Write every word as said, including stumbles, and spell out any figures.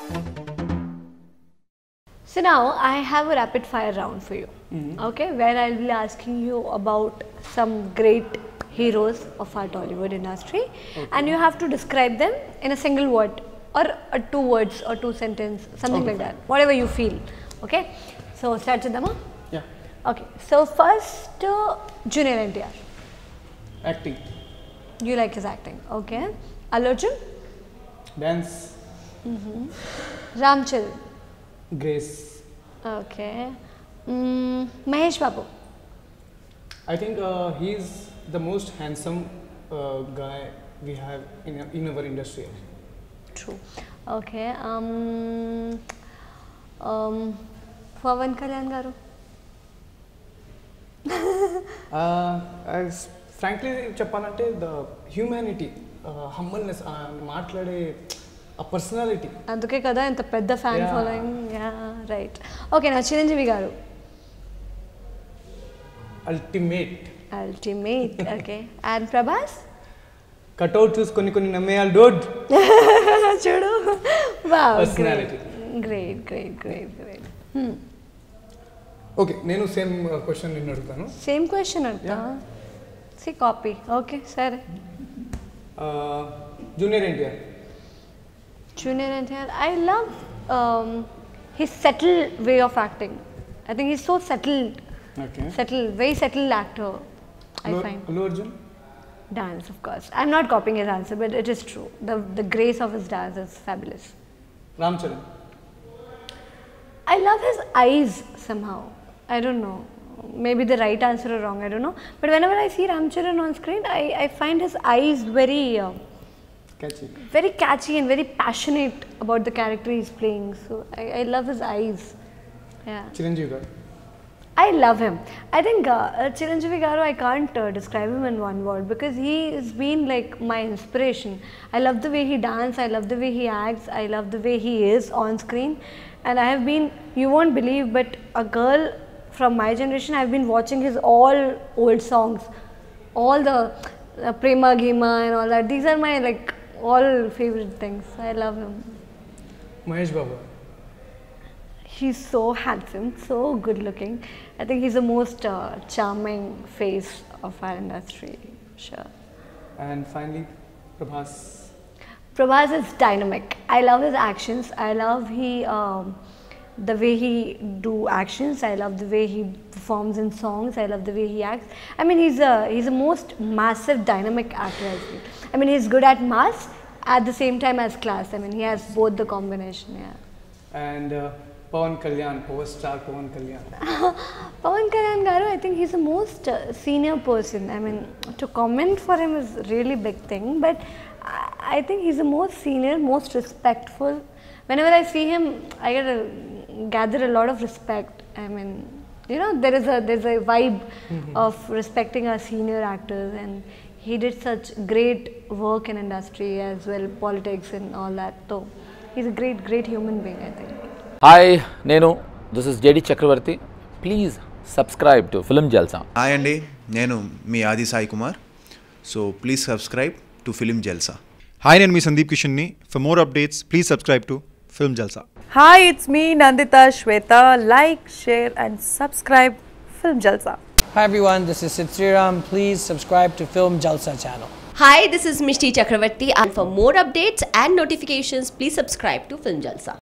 So now I have a rapid fire round for you, mm-hmm. okay, where I'll be asking you about some great heroes of our Tollywood industry, okay. and you have to describe them in a single word or a two words or two sentence, something okay. like that, whatever you feel, okay. So start with Dhamma? Yeah. Okay, so first uh, Junior N T R. Acting. You like his acting, okay. Allu Arjun? Dance. Mm-hmm. Ram Charan? Grace. Okay. Mm, Mahesh Babu? I think uh, he is the most handsome uh, guy we have in, in our industry. True. Okay. Um, um, Pawan Kalyan garu? uh, as frankly, cheppalante the humanity, uh, humbleness, uh, maatlade a personality. Anduke kada enta pedda fan yeah. following. Yeah, right. Okay, now Chiranjeevi garu. Ultimate. Ultimate. Okay. And Prabhas? Cut out choose konni konni nammeyal dude. Chudu. Wow. Personality. Great, great, great, great. Hmm. Okay, nenu same uh, question ninnu adugutanu. Same question anta. Yeah. See copy. Okay, sir. Uh, Junior N T R. Junior N T R. I love um, his settled way of acting. I think he's so settled. Okay. Settled, very settled actor. I Allu, find. Allu Arjun? Dance, of course. I'm not copying his answer, but it is true. The the grace of his dance is fabulous. Ram Charan. I love his eyes somehow. I don't know. Maybe the right answer or wrong, I don't know. But whenever I see Ram Charan on screen, I, I find his eyes very uh, catchy. Very catchy and very passionate about the character he's playing. So I, I love his eyes. Yeah. Chiranjeevi garu. I love him. I think uh, Chiranjeevi garu, I can't uh, describe him in one word because he has been like my inspiration. I love the way he dances, I love the way he acts, I love the way he is on screen. And I have been, you won't believe, but a girl from my generation, I've been watching his all old songs, all the uh, Prema Gima and all that. These are my like all favorite things. I love him. Mahesh Babu. He's so handsome, so good looking. I think he's the most uh, charming face of our industry, sure. And finally, Prabhas. Prabhas is dynamic. I love his actions. I love he um, the way he do actions. I love the way he performs in songs. I love the way he acts. I mean, he's a he's a most massive dynamic actor. I feel. I mean, he's good at mass at the same time as class. I mean, he has both the combination. Yeah. And uh, Pawan Kalyan, power star Pawan Kalyan. Pawan Kalyan garu, I think he's the most uh, senior person. I mean, to comment for him is really big thing, but I, I think he's the most senior, most respectful. Whenever I see him, I get a, gather a lot of respect. I mean, you know, there is a there's a vibe mm-hmm. of respecting our senior actors, and he did such great work in industry as well, politics and all that. So he's a great, great human being, I think. Hi, Nenu. This is J D Chakravarti. Please subscribe to Film Jalsa. Hi, Andy. Nenu me Adi Sai Kumar. So please subscribe to Film Jalsa. Hi, Nenu me Sandeep Kishanni. For more updates, please subscribe to Film Jalsa. Hi, it's me Nandita Shweta. Like, share, and subscribe Film Jalsa. Hi everyone, this is Sid Sriram. Please subscribe to Film Jalsa channel. Hi, this is Mishti Chakravarti, and for more updates and notifications, please subscribe to Film Jalsa.